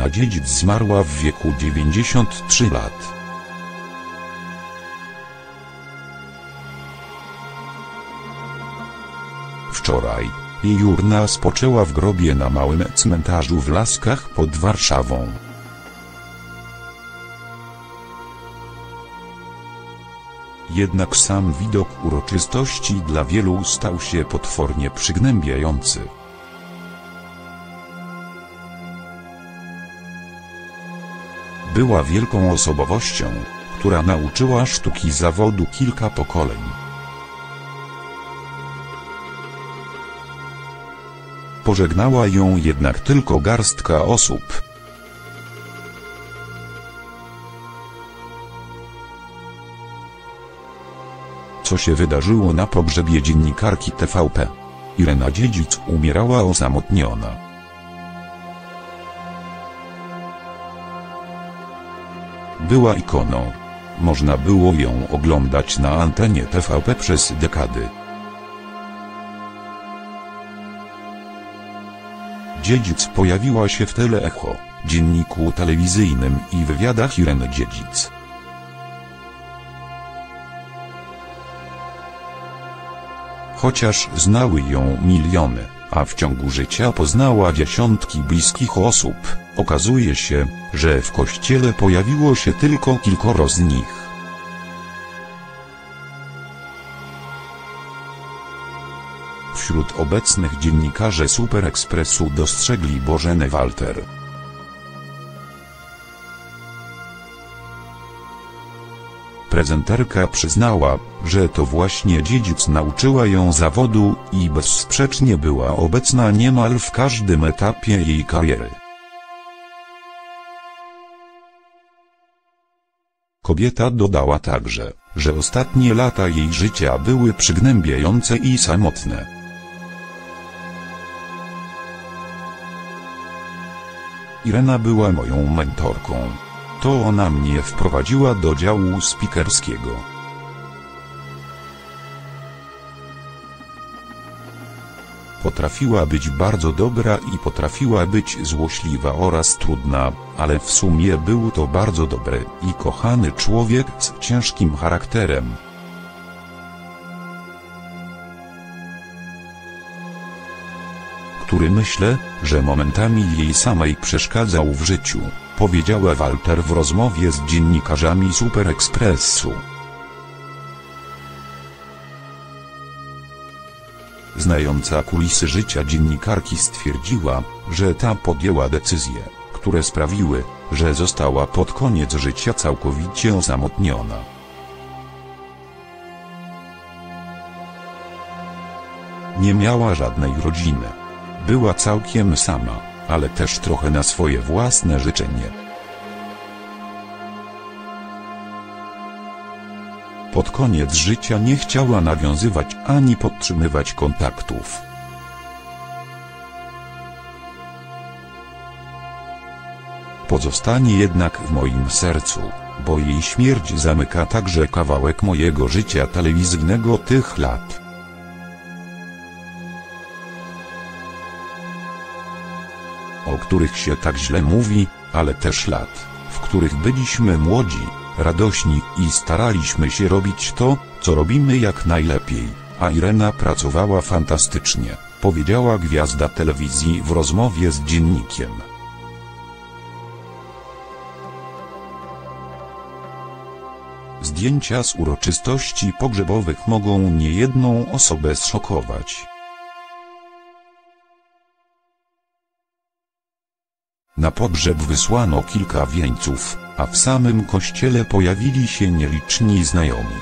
Irena Dziedzic zmarła w wieku 93 lat. Wczoraj jej urna spoczęła w grobie na małym cmentarzu w Laskach pod Warszawą. Jednak sam widok uroczystości dla wielu stał się potwornie przygnębiający. Była wielką osobowością, która nauczyła sztuki zawodu kilka pokoleń. Pożegnała ją jednak tylko garstka osób. Co się wydarzyło na pogrzebie dziennikarki TVP? Irena Dziedzic umierała osamotniona. Była ikoną. Można było ją oglądać na antenie TVP przez dekady. Dziedzic pojawiła się w Teleecho, dzienniku telewizyjnym i wywiadach Ireny Dziedzic. Chociaż znały ją miliony, a w ciągu życia poznała dziesiątki bliskich osób, okazuje się, że w kościele pojawiło się tylko kilkoro z nich. Wśród obecnych dziennikarzy Super Expressu dostrzegli Bożenę Walter. Prezenterka przyznała, że to właśnie Dziedzic nauczyła ją zawodu i bezsprzecznie była obecna niemal w każdym etapie jej kariery. Kobieta dodała także, że ostatnie lata jej życia były przygnębiające i samotne. Irena była moją mentorką. To ona mnie wprowadziła do działu spikerskiego. Potrafiła być bardzo dobra i potrafiła być złośliwa oraz trudna, ale w sumie był to bardzo dobry i kochany człowiek z ciężkim charakterem. Który myślę, że momentami jej samej przeszkadzał w życiu, powiedziała Walter w rozmowie z dziennikarzami Super Expressu. Znająca kulisy życia dziennikarki stwierdziła, że ta podjęła decyzje, które sprawiły, że została pod koniec życia całkowicie osamotniona. Nie miała żadnej rodziny. Była całkiem sama, ale też trochę na swoje własne życzenie. Pod koniec życia nie chciała nawiązywać ani podtrzymywać kontaktów. Pozostanie jednak w moim sercu, bo jej śmierć zamyka także kawałek mojego życia telewizyjnego tych lat. O których się tak źle mówi, ale też lat, w których byliśmy młodzi, radośni i staraliśmy się robić to, co robimy jak najlepiej, a Irena pracowała fantastycznie, powiedziała gwiazda telewizji w rozmowie z dziennikiem. Zdjęcia z uroczystości pogrzebowych mogą niejedną osobę zszokować. Na pogrzeb wysłano kilka wieńców, a w samym kościele pojawili się nieliczni znajomi.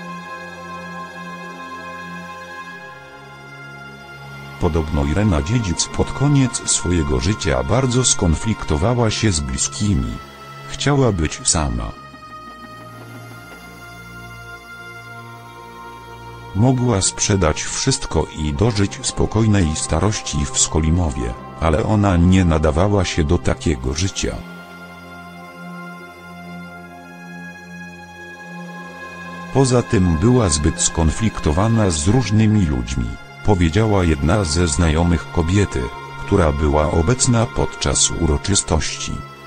Podobno Irena Dziedzic pod koniec swojego życia bardzo skonfliktowała się z bliskimi. Chciała być sama. Mogła sprzedać wszystko i dożyć spokojnej starości w Skolimowie, ale ona nie nadawała się do takiego życia. Poza tym była zbyt skonfliktowana z różnymi ludźmi, powiedziała jedna ze znajomych kobiety, która była obecna podczas uroczystości.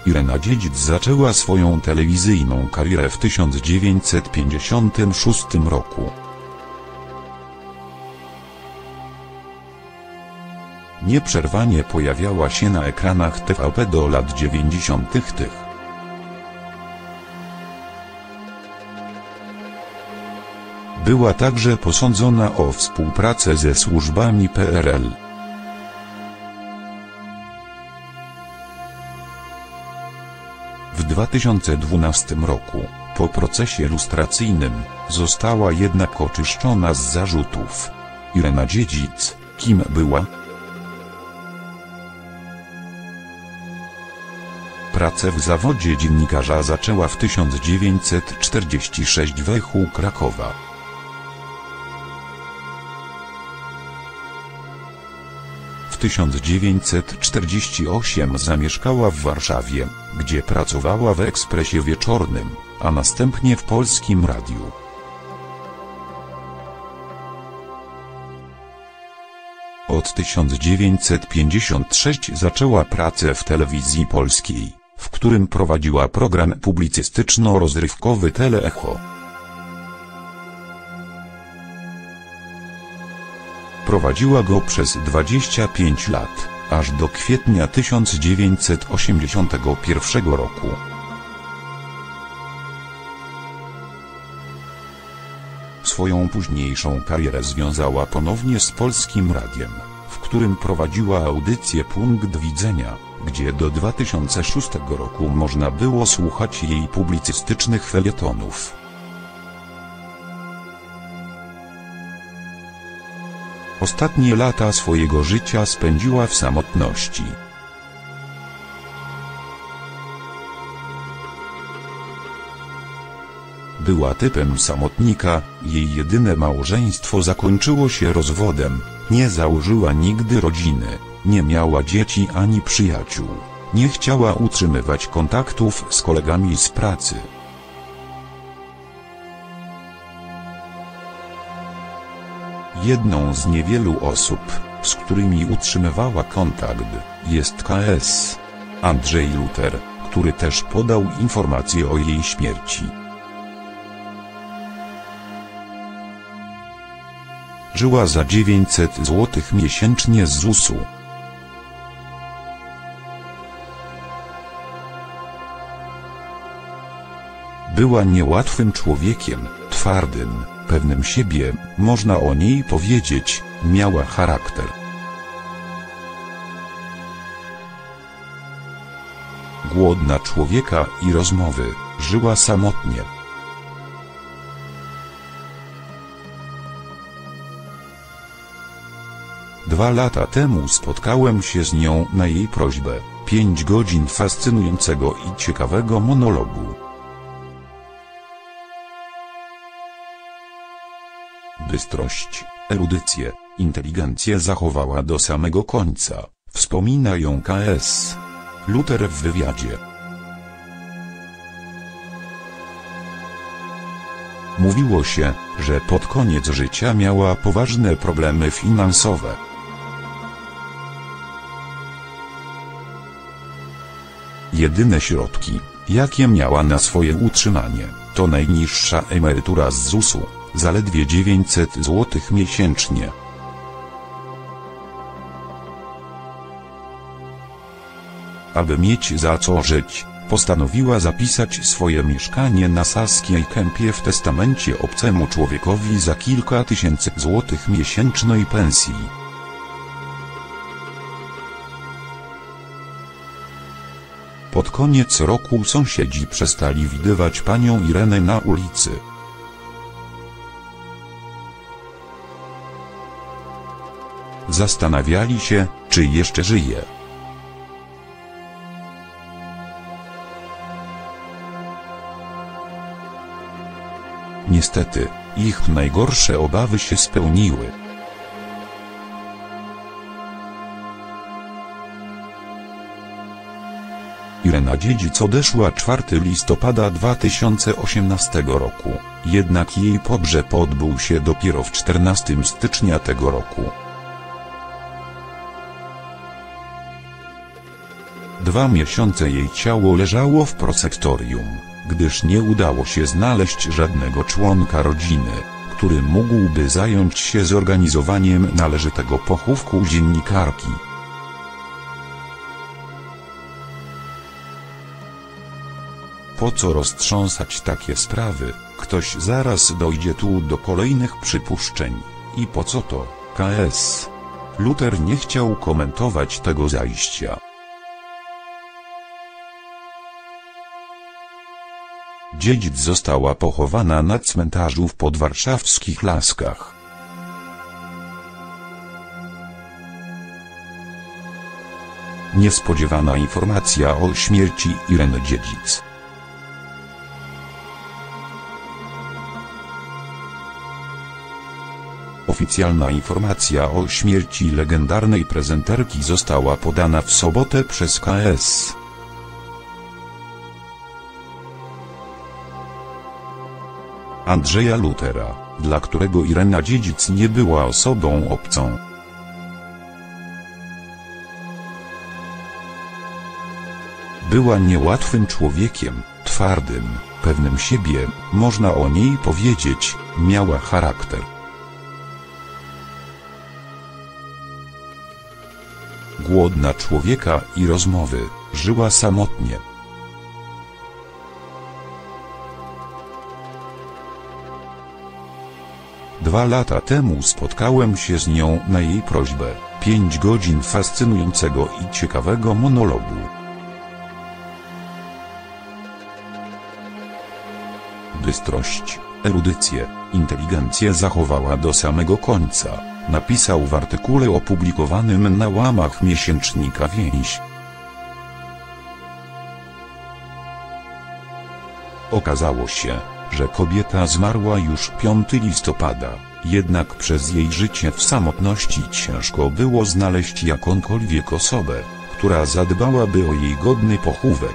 Irena Dziedzic zaczęła swoją telewizyjną karierę w 1956 roku. Nieprzerwanie pojawiała się na ekranach TVP do lat 90. Była także posądzona o współpracę ze służbami PRL. W 2012 roku, po procesie lustracyjnym, została jednak oczyszczona z zarzutów. Irena Dziedzic, kim była? Pracę w zawodzie dziennikarza zaczęła w 1946 w Echu Krakowa. W 1948 zamieszkała w Warszawie, gdzie pracowała w Ekspresie Wieczornym, a następnie w Polskim Radiu. Od 1956 zaczęła pracę w Telewizji Polskiej, w którym prowadziła program publicystyczno-rozrywkowy Teleecho. Prowadziła go przez 25 lat, aż do kwietnia 1981 roku. Swoją późniejszą karierę związała ponownie z Polskim Radiem, w którym prowadziła audycję Punkt Widzenia, gdzie do 2006 roku można było słuchać jej publicystycznych felietonów. Ostatnie lata swojego życia spędziła w samotności. Była typem samotnika, jej jedyne małżeństwo zakończyło się rozwodem, nie założyła nigdy rodziny, nie miała dzieci ani przyjaciół, nie chciała utrzymywać kontaktów z kolegami z pracy. Jedną z niewielu osób, z którymi utrzymywała kontakt, jest KS. Andrzej Luter, który też podał informacje o jej śmierci. Żyła za 900 zł miesięcznie z ZUS-u. Była niełatwym człowiekiem, twardym, pewnym siebie, można o niej powiedzieć, miała charakter. Głodna człowieka i rozmowy, żyła samotnie. Dwa lata temu spotkałem się z nią na jej prośbę. 5 godzin fascynującego i ciekawego monologu. Bystrość, erudycję, inteligencję zachowała do samego końca, wspomina ją KS. Luter w wywiadzie. Mówiło się, że pod koniec życia miała poważne problemy finansowe. Jedyne środki, jakie miała na swoje utrzymanie, to najniższa emerytura z ZUS-u, zaledwie 900 zł miesięcznie. Aby mieć za co żyć, postanowiła zapisać swoje mieszkanie na Saskiej Kępie w testamencie obcemu człowiekowi za kilka tysięcy złotych miesięcznej pensji. Pod koniec roku sąsiedzi przestali widywać panią Irenę na ulicy. Zastanawiali się, czy jeszcze żyje. Niestety, ich najgorsze obawy się spełniły. Irena Dziedzic odeszła 4 listopada 2018 roku, jednak jej pogrzeb odbył się dopiero w 14 stycznia tego roku. 2 miesiące jej ciało leżało w prosektorium, gdyż nie udało się znaleźć żadnego członka rodziny, który mógłby zająć się zorganizowaniem należytego pochówku dziennikarki. Po co roztrząsać takie sprawy? Ktoś zaraz dojdzie tu do kolejnych przypuszczeń. I po co to? KS. Luther nie chciał komentować tego zajścia. Dziedzic została pochowana na cmentarzu w podwarszawskich Laskach. Niespodziewana informacja o śmierci Ireny Dziedzic. Oficjalna informacja o śmierci legendarnej prezenterki została podana w sobotę przez KS. Andrzeja Luthera, dla którego Irena Dziedzic nie była osobą obcą. Była niełatwym człowiekiem, twardym, pewnym siebie, można o niej powiedzieć, miała charakter. Głodna człowieka i rozmowy, żyła samotnie. Dwa lata temu spotkałem się z nią na jej prośbę. 5 godzin fascynującego i ciekawego monologu. Bystrość, erudycję, inteligencję zachowała do samego końca, napisał w artykule opublikowanym na łamach miesięcznika Więź. Okazało się, że kobieta zmarła już 5 listopada, jednak przez jej życie w samotności ciężko było znaleźć jakąkolwiek osobę, która zadbałaby o jej godny pochówek.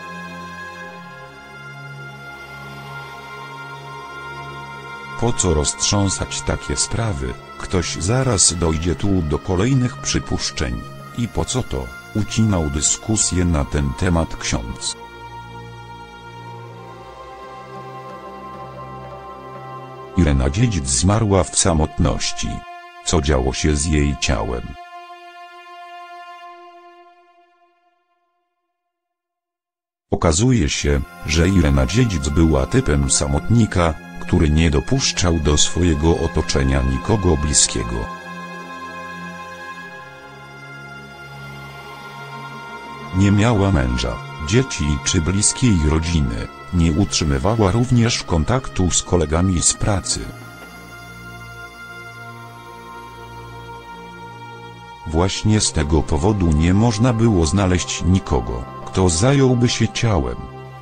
Po co roztrząsać takie sprawy? Ktoś zaraz dojdzie tu do kolejnych przypuszczeń. I po co to? Ucinał dyskusję na ten temat ksiądz. Irena Dziedzic zmarła w samotności. Co działo się z jej ciałem? Okazuje się, że Irena Dziedzic była typem samotnika, który nie dopuszczał do swojego otoczenia nikogo bliskiego. Nie miała męża, dzieci czy bliskiej rodziny, nie utrzymywała również kontaktu z kolegami z pracy. Właśnie z tego powodu nie można było znaleźć nikogo, kto zająłby się ciałem.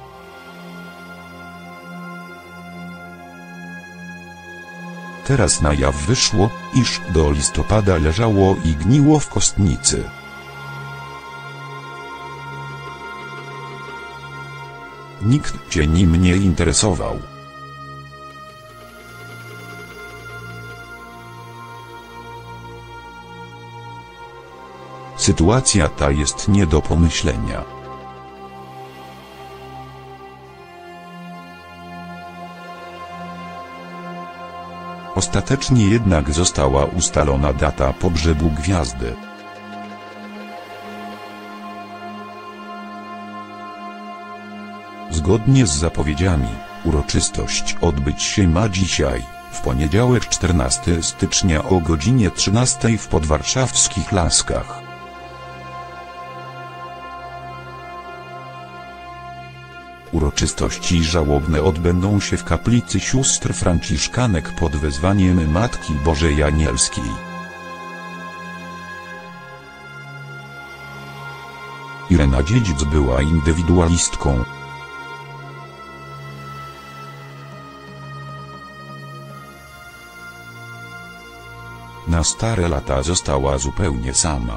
Teraz na jaw wyszło, iż do listopada leżało i gniło w kostnicy. Nikt się nim nie interesował. Sytuacja ta jest nie do pomyślenia. Ostatecznie jednak została ustalona data pogrzebu gwiazdy. Zgodnie z zapowiedziami, uroczystość odbyć się ma dzisiaj, w poniedziałek 14 stycznia o godzinie 13 w podwarszawskich Laskach. Uroczystości żałobne odbędą się w kaplicy sióstr franciszkanek pod wezwaniem Matki Bożej Anielskiej. Irena Dziedzic była indywidualistką. Na stare lata została zupełnie sama.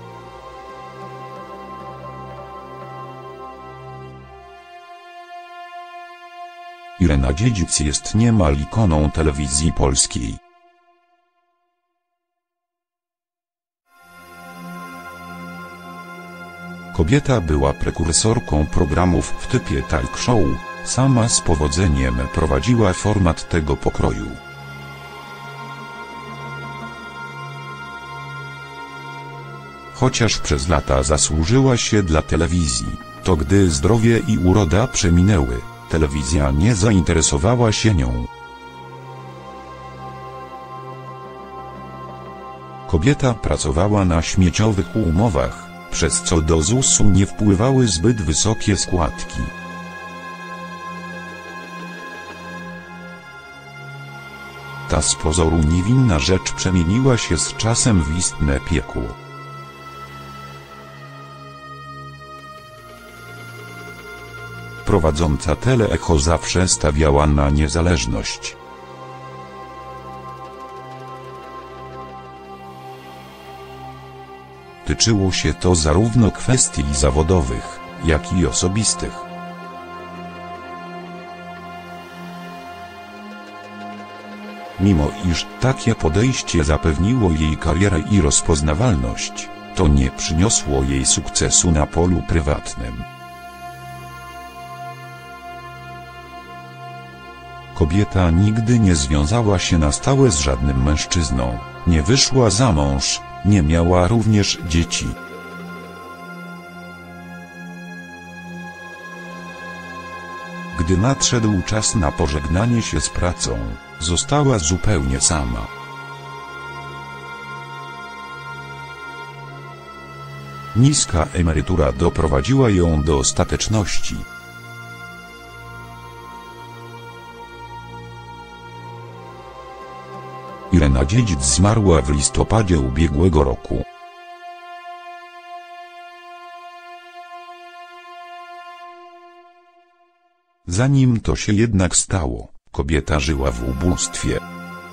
Irena Dziedzic jest niemal ikoną telewizji polskiej. Kobieta była prekursorką programów w typie talk show, sama z powodzeniem prowadziła format tego pokroju. Chociaż przez lata zasłużyła się dla telewizji, to gdy zdrowie i uroda przeminęły, telewizja nie zainteresowała się nią. Kobieta pracowała na śmieciowych umowach, przez co do ZUS-u nie wpływały zbyt wysokie składki. Ta z pozoru niewinna rzecz przemieniła się z czasem w istne piekło. Prowadząca Teleecho zawsze stawiała na niezależność. Tyczyło się to zarówno kwestii zawodowych, jak i osobistych. Mimo iż takie podejście zapewniło jej karierę i rozpoznawalność, to nie przyniosło jej sukcesu na polu prywatnym. Kobieta nigdy nie związała się na stałe z żadnym mężczyzną, nie wyszła za mąż, nie miała również dzieci. Gdy nadszedł czas na pożegnanie się z pracą, została zupełnie sama. Niska emerytura doprowadziła ją do ostateczności. Irena Dziedzic zmarła w listopadzie ubiegłego roku. Zanim to się jednak stało, kobieta żyła w ubóstwie.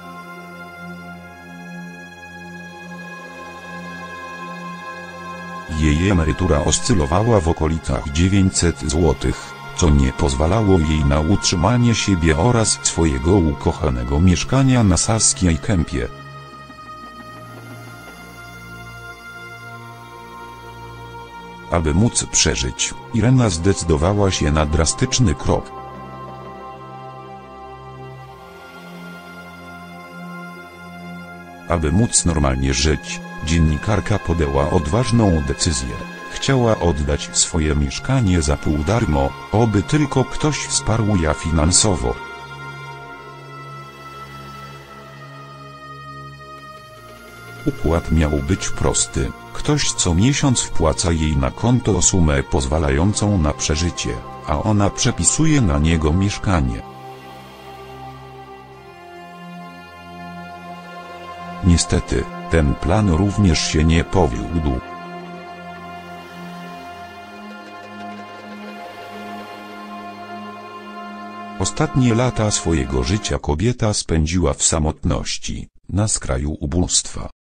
Jej emerytura oscylowała w okolicach 900 zł, co nie pozwalało jej na utrzymanie siebie oraz swojego ukochanego mieszkania na Saskiej Kępie. Aby móc przeżyć, Irena zdecydowała się na drastyczny krok. Aby móc normalnie żyć, dziennikarka podjęła odważną decyzję. Chciała oddać swoje mieszkanie za pół darmo, oby tylko ktoś wsparł ją finansowo. Układ miał być prosty. Ktoś co miesiąc wpłaca jej na konto sumę pozwalającą na przeżycie, a ona przepisuje na niego mieszkanie. Niestety, ten plan również się nie powiódł. Ostatnie lata swojego życia kobieta spędziła w samotności, na skraju ubóstwa.